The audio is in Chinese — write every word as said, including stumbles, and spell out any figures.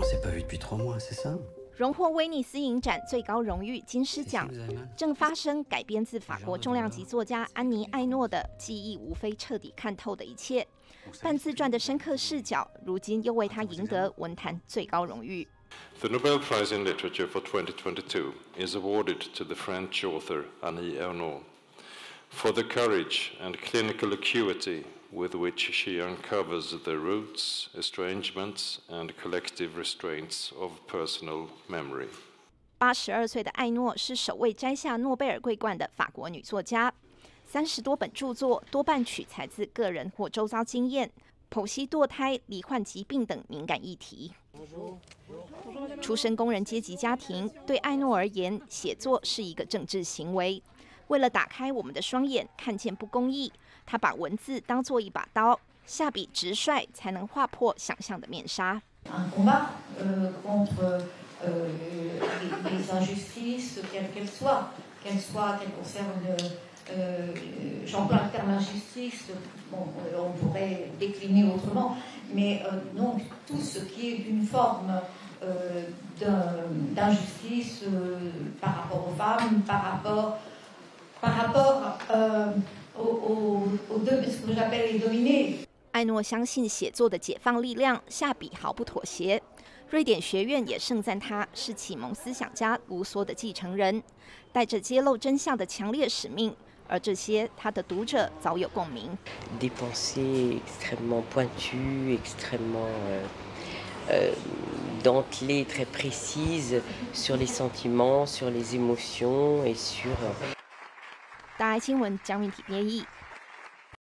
On s'est pas vu depuis trois mois, c'est ça？ 荣获威尼斯影展最高荣誉金狮奖，正发生改编自法国重量级作家安妮·艾诺的记忆，无非彻底看透的一切。半自传的深刻视角，如今又为他赢得文坛最高荣誉。 The Nobel Prize in Literature for twenty twenty-two is awarded to the French author Annie Ernaux for the courage and clinical acuity with which she uncovers the roots, estrangements, and collective restraints of personal memory. 八十二岁的艾诺是首位摘下诺贝尔桂冠的法国女作家，三十多本著作多半取材自个人或周遭经验，剖析堕胎、罹患疾病等敏感议题。出身工人阶级家庭，对艾诺而言，写作是一个政治行为。为了打开我们的双眼，看见不公义，他把文字当作一把刀，下笔直率，才能划破想象的面纱。 Un combat euh, contre euh, les, les injustices, quelles qu'elles soient, qu'elles soient, qu'elles concernent. Euh, J'emploie le terme injustice, bon, on pourrait décliner autrement, mais euh, non, tout ce qui est d'une forme euh, d'injustice euh, par rapport aux femmes, par rapport, par rapport euh, aux, aux, aux ce que j'appelle les dominés. 艾诺相信写作的解放力量，下笔毫不妥协。瑞典学院也盛赞他是启蒙思想家卢梭的继承人，带着揭露真相的强烈使命。 而这些，他的读者早有共鸣。 Des pensées extrêmement pointues, extrêmement euh, euh, dentelées, très précises sur les sentiments, sur les émotions et sur. 大爱新闻江云体编译。